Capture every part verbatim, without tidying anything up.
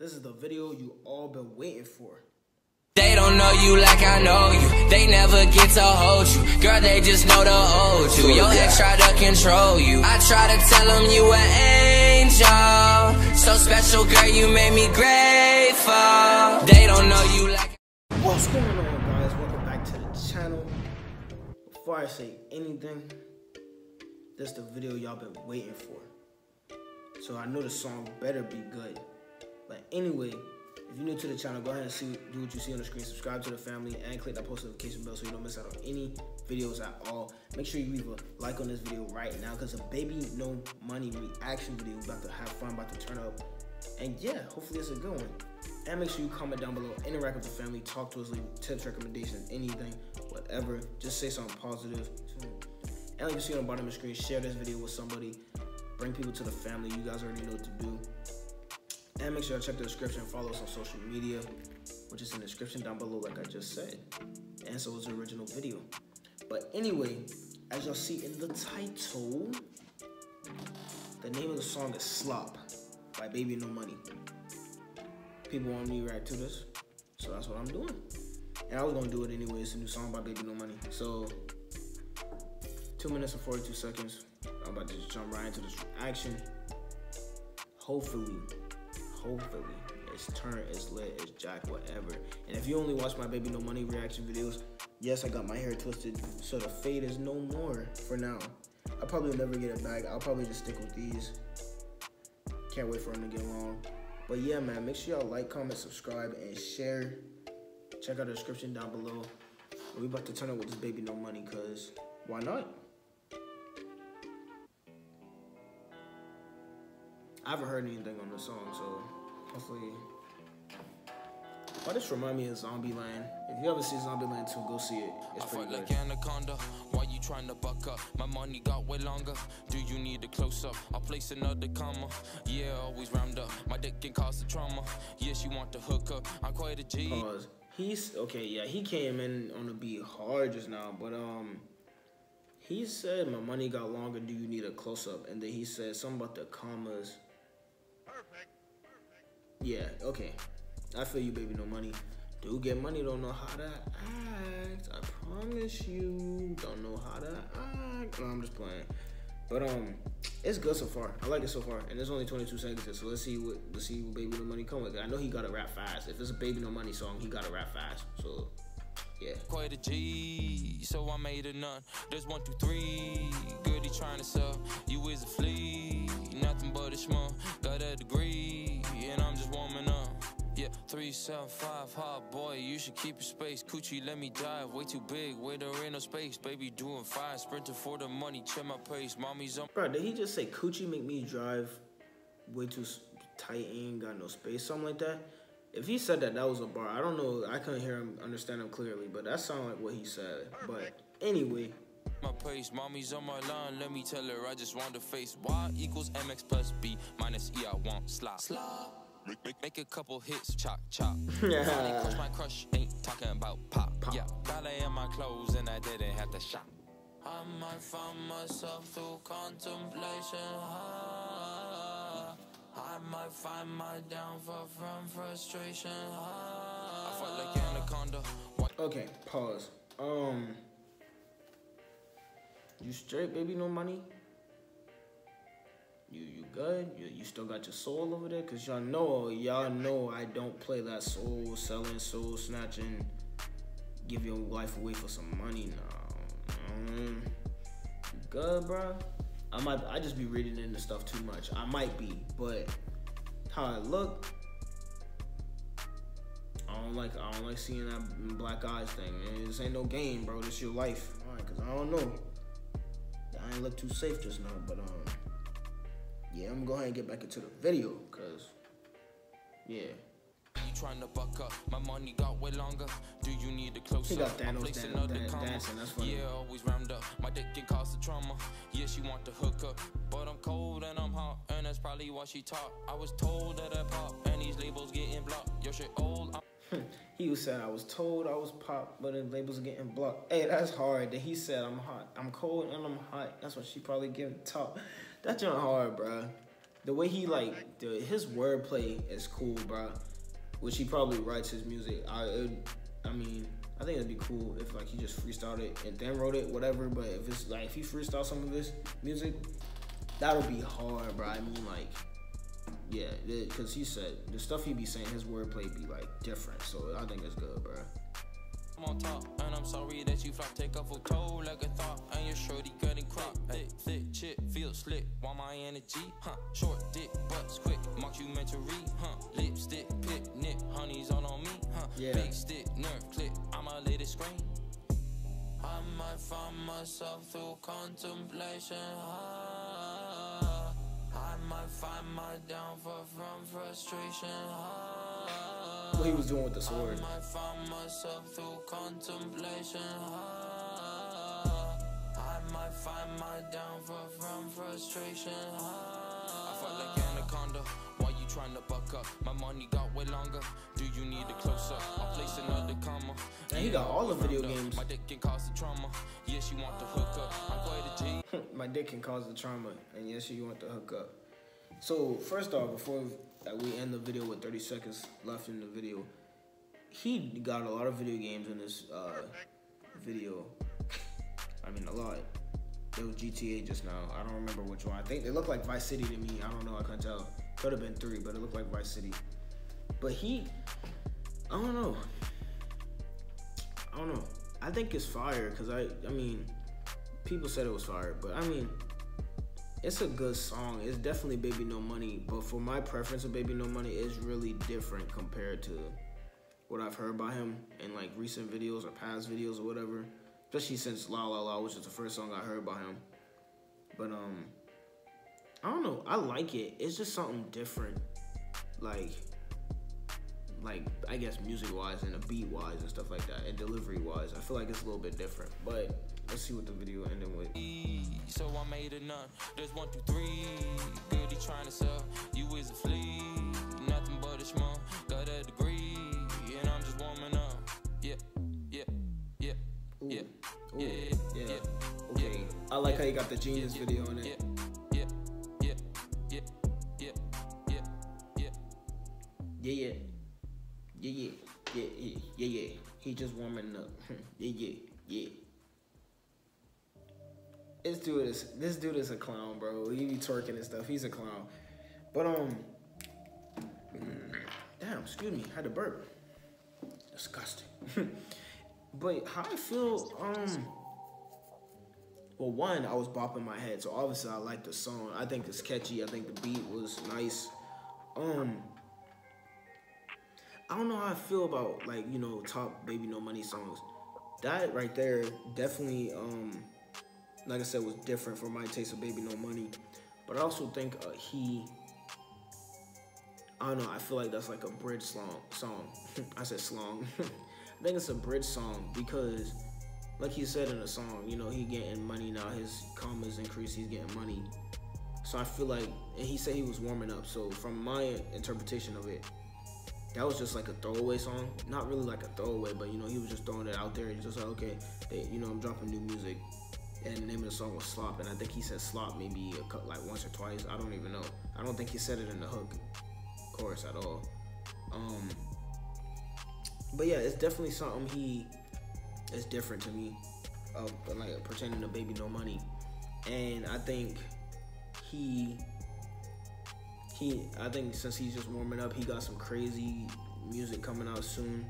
This is the video you all been waiting for. They don't know you like I know you. They never get to hold you. Girl, they just know to hold you. Your ex try to control you. I try to tell them you an angel. So special, girl, you made me grateful. They don't know you like. What's going on, guys? Welcome back to the channel. Before I say anything, this is the video y'all been waiting for. So I know the song better be good. But anyway, if you're new to the channel, go ahead and see, do what you see on the screen. Subscribe to the family and click that post notification bell so you don't miss out on any videos at all. Make sure you leave a like on this video right now because a baby no money reaction video. We're about to have fun, about to turn up. And yeah, hopefully it's a good one. And make sure you comment down below, interact with the family, talk to us, leave tips, recommendations, anything, whatever. Just say something positive. And like you see on the bottom of the screen, share this video with somebody. Bring people to the family. You guys already know what to do. And make sure you check the description, follow us on social media, which is in the description down below, like I just said. And so is the original video. But anyway, as y'all see in the title, the name of the song is Slop by Baby No Money. People want me to react to this, so that's what I'm doing. And I was gonna do it anyway. It's a new song by Baby No Money. So two minutes and forty-two seconds. I'm about to just jump right into this reaction. Hopefully, hopefully, it's turn, it's lit, it's jack, whatever. And if you only watch my Baby No Money reaction videos, yes, I got my hair twisted, so the fade is no more for now. I'll probably never get it back. I'll probably just stick with these. Can't wait for them to get long. But yeah, man, make sure y'all like, comment, subscribe, and share. Check out the description down below. We about to turn up with this Baby No Money, cause why not? I haven't heard anything on this song, so hopefully. Why this remind me of Zombieland? If you ever see Zombieland two, go see it. It's pretty good. Like Anaconda, why you trying to buck up? My money got way longer. Do you need a close up? I'll place another comma. Yeah, always round up. My dick can cause the trauma. Yes, you want to hook up. I'm quite a G. Pause. He's okay. Yeah, he came in on the beat hard just now, but um, he said my money got longer. Do you need a close up? And then he said something about the commas. Yeah, okay. I feel you, Baby No Money. Do get money, don't know how to act. I promise you, don't know how to act. No, I'm just playing. But um, it's good so far. I like it so far, and there's only twenty-two seconds here, so let's see what let's see what Baby No Money come with. I know he gotta rap fast. If it's a Baby No Money song, he gotta rap fast. So yeah. Quite a G, so I made a none. There's one, two, three. Goody trying to sell. You is a flea. Nothing but a schmuck. Got a degree, and I'm just warming up. Yeah, three, seven, five, hot boy. You should keep your space. Coochie, let me dive. Way too big, way there ain't no space. Baby doing fine, sprinting for the money. Check my pace. Mommy's on. Bro, did he just say Coochie make me drive way too tight, ain't got no space, something like that? If he said that, that was a bar. I don't know. I couldn't hear him, understand him clearly, but that sounded like what he said. But anyway. My pace, mommy's on my line. Let me tell her I just want to face Y equals M X plus B minus E. I want slop. Slop. Make, make, make a couple hits, chop, chop. Yeah. Finally crush my crush, ain't talking about pop. pop. Yeah, ballet in my clothes and I didn't have to shop. I might find myself through contemplation. Ah, I might find my downfall from frustration. Ah, I felt like Anaconda. Okay, pause. Um, you straight, Baby No Money? You you good? You you still got your soul over there? Cause y'all know y'all know I don't play that soul selling, soul snatching, give your life away for some money. No, mm, you good, bro? I might I just be reading into stuff too much. I might be, but how I look, I don't like I don't like seeing that black eyes thing. Man, this ain't no game, bro. This your life. All right, cause I don't know. I ain't look too safe just now, but um. Yeah, I'm gonna go ahead and get back into the video, cause, yeah. You trying to buck up? My money got way longer. Do you need a close he got Thanos dan dan dancing. That's funny. Yeah, always round up. My dick can cause the trauma. Yes, you want to hook up, but I'm cold and I'm hot, and that's probably why she talk. I was told that I pop, and these labels getting blocked. Your shit old. He was saying I was told I was pop, but the labels are getting blocked. Hey, that's hard. That he said I'm hot. I'm cold and I'm hot. That's what she probably giving top. That's not hard, bro. the way he like the, his wordplay is cool, bro. Which he probably writes his music. I, it, I mean, I think it'd be cool if like he just freestyled it and then wrote it, whatever. But if it's like if he freestyled some of his music, that'll be hard, bro. I mean, like, yeah, because he said the stuff he be saying, his wordplay be like different. So I think it's good, bro. I'm on top, and I'm sorry that you flop. Take a photo like a thought, and your shorty getting cropped. Thick, thick, chip, feel slick. Want my energy, huh? Short dick, butts quick. Mockumentary, huh? Lipstick, picnic, honey's all on me, huh? Yeah. Big stick, nerve clip, I'ma let it scream. I might find myself through contemplation, huh? I might find my downfall from frustration, huh? What he was doing with the sword. I might find myself through contemplation, huh? I might find my downfall from frustration, huh? I felt like anaconda. Why you trying to buck up? My money got way longer. Do you need a close up? I'll place another comma. And he got all the video games. My dick can cause the trauma. Yes, you want the hook up. I'm quite a G. My dick can cause the trauma, and yes, you want the hook up. So first off, before that we end the video with thirty seconds left in the video, he got a lot of video games in this uh, video. I mean, a lot. It was G T A just now. I don't remember which one. I think they look like Vice City to me. I don't know. I couldn't tell. Could have been three, but it looked like Vice City. But he, I don't know. I don't know. I think it's fire because I, I mean, people said it was fire, but I mean, it's a good song. It's definitely Baby No Money, but for my preference of Baby No Money, it's really different compared to what I've heard by him in like recent videos or past videos or whatever. Especially since La La La, which is the first song I heard by him. But um, I don't know. I like it. It's just something different, like, like I guess music-wise and a beat-wise and stuff like that, and delivery-wise. I feel like it's a little bit different. But let's see what the video ended with. So I made a none. There's one, two, three. Goody trying to sell. You is a flea. Nothing but a schmo. Got a degree. And I'm just warming up. Yeah, yeah, yeah, Ooh. yeah, Ooh. yeah, Yeah. yeah. Okay. Yeah. I like Yeah. how you got the Genius Yeah. video in it. Yeah, yeah, yeah, yeah, yeah, yeah, yeah. Yeah, yeah. Yeah, yeah. Yeah, yeah. Yeah, yeah. He just warming up. Yeah, yeah. Yeah. This dude is this dude is a clown, bro. He be twerking and stuff. He's a clown. But um damn, excuse me, I had to burp. Disgusting. But how I feel, um well, one, I was bopping my head, so obviously I like the song. I think it's catchy. I think the beat was nice. Um I don't know how I feel about, like, you know, top Baby No Money songs. That right there definitely, um, like I said, was different for my taste of Baby No Money. But I also think uh, he, I don't know, I feel like that's like a bridge song. song. I said slong. I think it's a bridge song because, like he said in the song, you know, he getting money now. His commas increase, he's getting money. So I feel like, and he said he was warming up. So from my interpretation of it, that was just like a throwaway song. Not really like a throwaway, but, you know, he was just throwing it out there. He's just like, okay, they, you know, I'm dropping new music. And the name of the song was Slop. And I think he said Slop maybe a cut, like once or twice. I don't even know. I don't think he said it in the hook chorus at all. Um, but yeah, it's definitely something he is different to me. Uh, like pertaining to Baby No Money. And I think he... He, I think since he's just warming up, he got some crazy music coming out soon.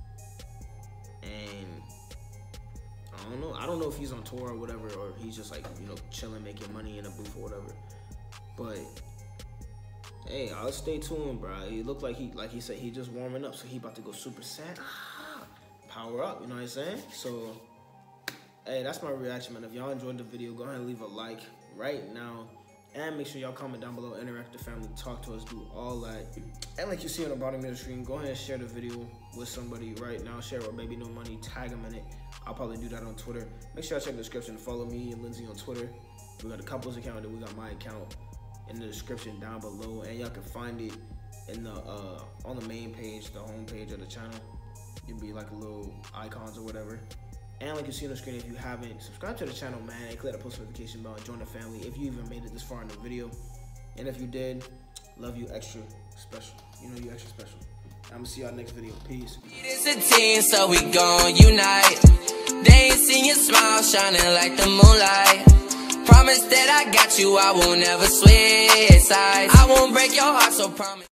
And I don't know. I don't know if he's on tour or whatever, or he's just like, you know, chilling, making money in a booth or whatever. But hey, I'll stay tuned, bro. He looked like he, like he said, he just warming up, so he about to go super sad. Ah, power up, you know what I'm saying? So, hey, that's my reaction, man. If y'all enjoyed the video, go ahead and leave a like right now. And make sure y'all comment down below, interact with the family, talk to us, do all that. And like you see on the bottom of the screen, go ahead and share the video with somebody right now. Share it with Baby No Money, tag them in it. I'll probably do that on Twitter. Make sure y'all check the description. Follow me and Lindsay on Twitter. We got a couple's account, and we got my account in the description down below. And y'all can find it in the uh, on the main page, the home page of the channel. It'll be like a little icons or whatever. And like you see on the screen, if you haven't, subscribe to the channel, man, and click the post notification bell and join the family if you even made it this far in the video. And if you did, love you extra special. You know you extra special. I'm gonna see y'all next video. Peace. It's a team, so we gon' unite. They ain't seen your smile shining like the moonlight. Promise that I got you, I won't ever switch sides. I won't break your heart, so promise.